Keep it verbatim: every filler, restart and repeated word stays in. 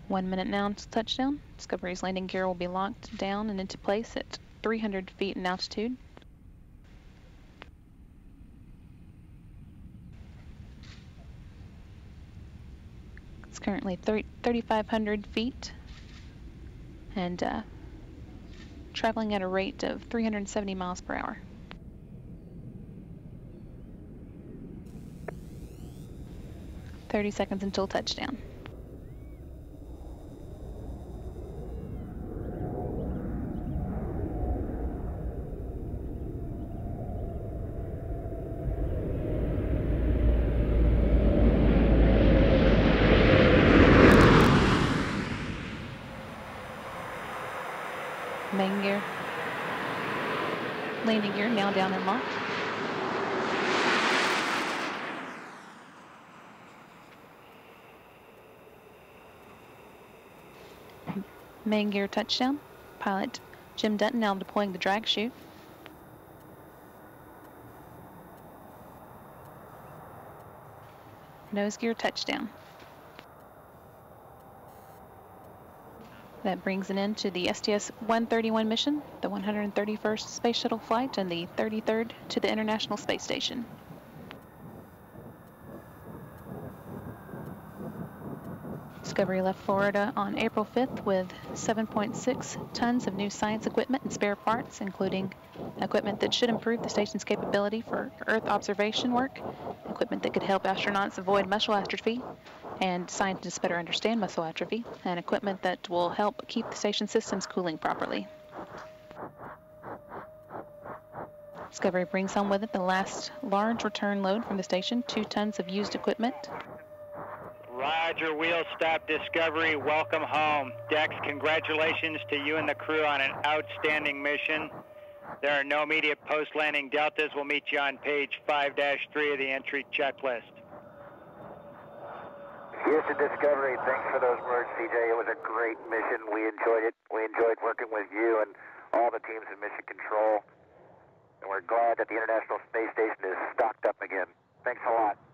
One minute now until touchdown. Discovery's landing gear will be locked down and into place at three hundred feet in altitude. It's currently thirty-five hundred feet and uh, traveling at a rate of three hundred seventy miles per hour. thirty seconds until touchdown. Main gear, landing gear now down and locked. Main gear touchdown. Pilot Jim Dutton now deploying the drag chute. Nose gear touchdown. That brings an end to the S T S one thirty-one mission, the one hundred thirty-first Space Shuttle flight, and the thirty-third to the International Space Station. Discovery left Florida on April fifth with seven point six tons of new science equipment and spare parts, including equipment that should improve the station's capability for Earth observation work, equipment that could help astronauts avoid muscle atrophy, and scientists better understand muscle atrophy, and equipment that will help keep the station systems cooling properly. Discovery brings home with it the last large return load from the station, two tons of used equipment. Roger, wheel stop Discovery, welcome home. Dex, congratulations to you and the crew on an outstanding mission. There are no immediate post-landing deltas. We'll meet you on page five dash three of the entry checklist. Houston Discovery, thanks for those words, C J. It was a great mission. We enjoyed it. We enjoyed working with you and all the teams in Mission Control. And we're glad that the International Space Station is stocked up again. Thanks a lot.